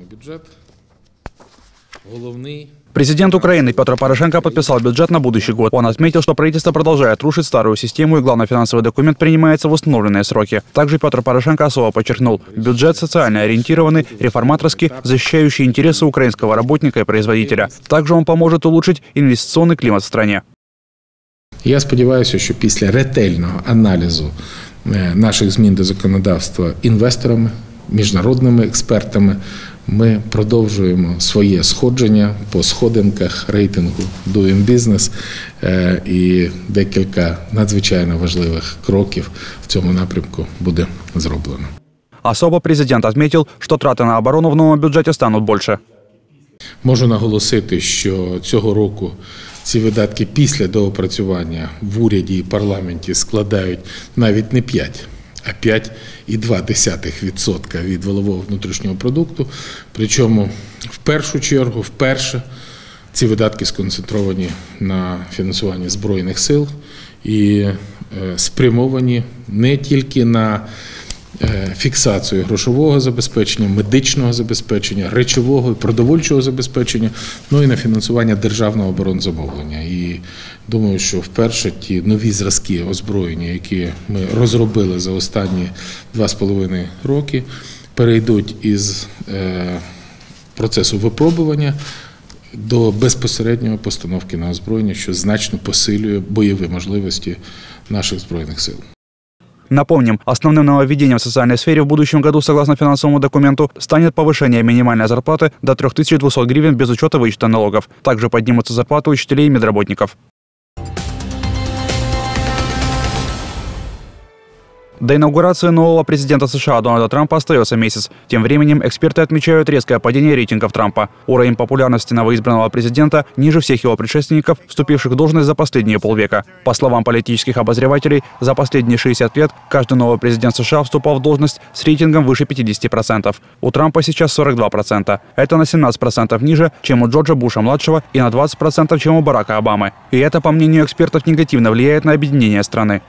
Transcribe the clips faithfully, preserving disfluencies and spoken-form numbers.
Президент Украины Петр Порошенко подписал бюджет на будущий год. Он отметил, что правительство продолжает рушить старую систему, и главный финансовый документ принимается в установленные сроки. Также Петр Порошенко особо подчеркнул, бюджет социально ориентированный, реформаторский, защищающий интересы украинского работника и производителя. Также он поможет улучшить инвестиционный климат в стране. Я сподіваюся, що після ретельного аналізу наших змін до законодавства інвесторами, міжнародними експертами ми продовжуємо своє сходження по сходинках рейтингу Doing Business, і декілька надзвичайно важливих кроків в цьому напрямку буде зроблено. Особо президент отметил, что траты на оборону в новом бюджете станут больше. Можу наголосити, що цього року ці видатки після доопрацювання в уряді і парламенті складають навіть не п'ять, а п'ять цілих дві десятих відсотка від валового внутрішнього продукту. Причому в першу чергу, вперше, ці видатки сконцентровані на фінансуванні Збройних сил і спрямовані не тільки на фіксацію грошового забезпечення, медичного забезпечення, речового і продовольчого забезпечення, ну і на фінансування державного оборонзамовлення. І думаю, що вперше ті нові зразки озброєння, які ми розробили за останні два з половиною роки, перейдуть із процесу випробування до безпосередньої постановки на озброєння, що значно посилює бойові можливості наших Збройних сил. Напомним, основным нововведением в социальной сфере в будущем году, согласно финансовому документу, станет повышение минимальной зарплаты до трёх тысяч двухсот гривен без учета вычета налогов. Также поднимутся зарплаты учителей и медработников. До инаугурации нового президента США Дональда Трампа остается месяц. Тем временем эксперты отмечают резкое падение рейтингов Трампа. Уровень популярности новоизбранного президента ниже всех его предшественников, вступивших в должность за последние полвека. По словам политических обозревателей, за последние шестьдесят лет каждый новый президент США вступал в должность с рейтингом выше пятидесяти процентов. У Трампа сейчас сорок два процента. Это на семнадцать процентов ниже, чем у Джорджа Буша-младшего, и на двадцать процентов, чем у Барака Обамы. И это, по мнению экспертов, негативно влияет на объединение страны.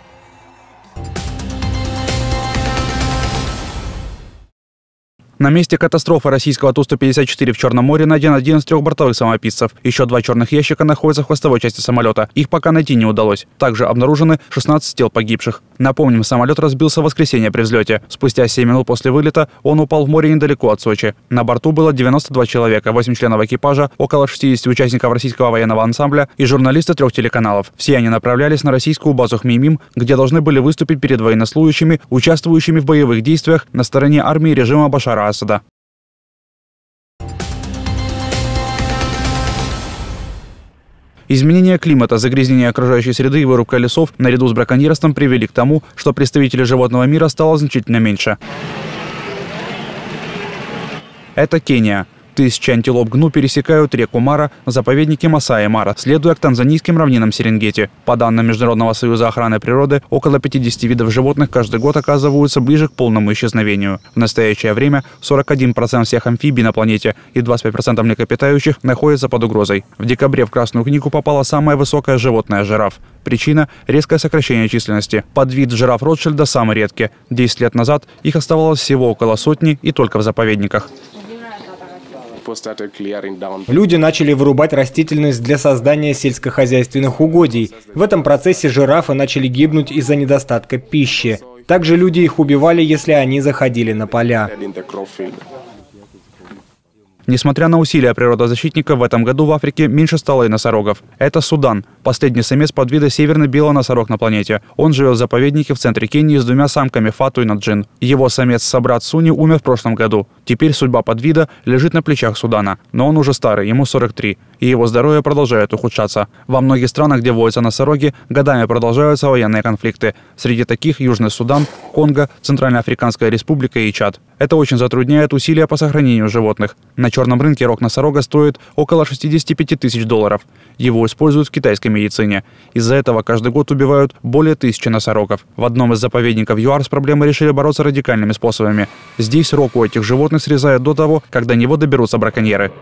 На месте катастрофы российского Ту сто пятьдесят четыре в Черном море найден один из трех бортовых самописцев. Еще два черных ящика находятся в хвостовой части самолета. Их пока найти не удалось. Также обнаружены шестнадцать тел погибших. Напомним, самолет разбился в воскресенье при взлете. Спустя семь минут после вылета он упал в море недалеко от Сочи. На борту было девяносто два человека, восемь членов экипажа, около шестидесяти участников российского военного ансамбля и журналисты трех телеканалов. Все они направлялись на российскую базу Хмеймим, где должны были выступить перед военнослужащими, участвующими в боевых действиях на стороне армии режима Башара Асада. Изменение климата, загрязнение окружающей среды и вырубка лесов наряду с браконьерством привели к тому, что представителей животного мира стало значительно меньше. Это Кения. Тысячи антилоп гну пересекают реку Мара в заповеднике Масаи-Мара, следуя к танзанийским равнинам Серенгети. По данным Международного союза охраны природы, около пятидесяти видов животных каждый год оказываются ближе к полному исчезновению. В настоящее время сорок один процент всех амфибий на планете и двадцать пять процентов млекопитающих находятся под угрозой. В декабре в Красную книгу попало самое высокое животное – жираф. Причина – резкое сокращение численности. Подвид жираф Ротшильда самый редкий. десять лет назад их оставалось всего около сотни и только в заповедниках. Люди начали вырубать растительность для создания сельскохозяйственных угодий. В этом процессе жирафы начали гибнуть из-за недостатка пищи. Также люди их убивали, если они заходили на поля. Несмотря на усилия природозащитников, в этом году в Африке меньше стало и носорогов. Это Судан, последний самец подвида северный белый носорог на планете. Он живет в заповеднике в центре Кении с двумя самками Фату и Наджин. Его самец-собрат Суни умер в прошлом году. Теперь судьба подвида лежит на плечах Судана. Но он уже старый, ему сорок три. И его здоровье продолжает ухудшаться. Во многих странах, где водятся носороги, годами продолжаются военные конфликты. Среди таких Южный Судан, Конго, Центральноафриканская республика и Чад. Это очень затрудняет усилия по сохранению животных. На черном рынке рог носорога стоит около шестидесяти пяти тысяч долларов. Его используют в китайской медицине. Из-за этого каждый год убивают более тысячи носорогов. В одном из заповедников ЮАР с проблемой решили бороться радикальными способами. Здесь рог у этих животных срезают до того, как до него доберутся браконьеры.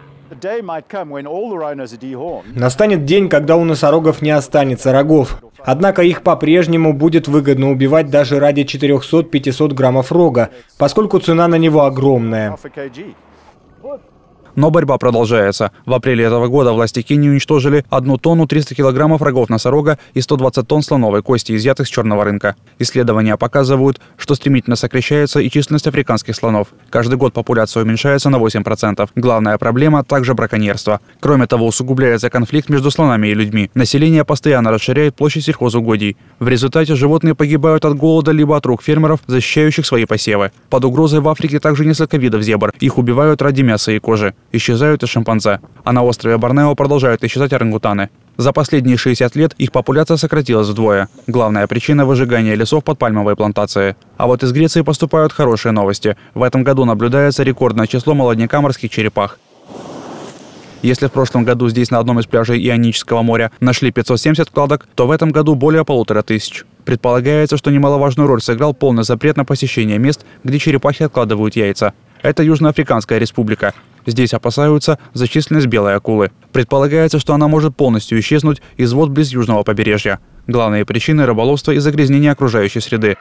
Настанет день, когда у носорогов не останется рогов. Однако их по-прежнему будет выгодно убивать даже ради четырёхсот-пятисот граммов рога, поскольку цена на него огромная. Но борьба продолжается. В апреле этого года власти Кении уничтожили одну тонну триста килограммов рогов носорога и сто двадцать тонн слоновой кости, изъятых с черного рынка. Исследования показывают, что стремительно сокращается и численность африканских слонов. Каждый год популяция уменьшается на восемь процентов. Главная проблема – также браконьерство. Кроме того, усугубляется конфликт между слонами и людьми. Население постоянно расширяет площадь сельхозугодий. В результате животные погибают от голода либо от рук фермеров, защищающих свои посевы. Под угрозой в Африке также несколько видов зебр. Их убивают ради мяса и кожи. Исчезают и шимпанзе. А на острове Борнео продолжают исчезать орангутаны. За последние шестьдесят лет их популяция сократилась вдвое. Главная причина – выжигание лесов под пальмовые плантации. А вот из Греции поступают хорошие новости. В этом году наблюдается рекордное число молодняка морских черепах. Если в прошлом году здесь на одном из пляжей Ионического моря нашли пятьсот семьдесят кладок, то в этом году более полутора тысяч. Предполагается, что немаловажную роль сыграл полный запрет на посещение мест, где черепахи откладывают яйца. Это Южноафриканская республика. Здесь опасаются за численность белой акулы. Предполагается, что она может полностью исчезнуть из вод близ южного побережья. Главные причины – рыболовства и загрязнения окружающей среды.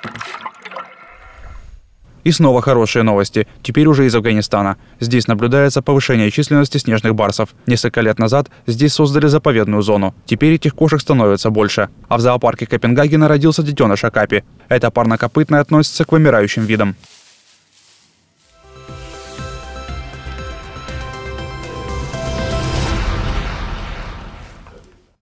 И снова хорошие новости, теперь уже из Афганистана. Здесь наблюдается повышение численности снежных барсов. Несколько лет назад здесь создали заповедную зону. Теперь этих кошек становится больше. А в зоопарке Копенгагена родился детеныш Акапи. Эта парнокопытная относится к вымирающим видам.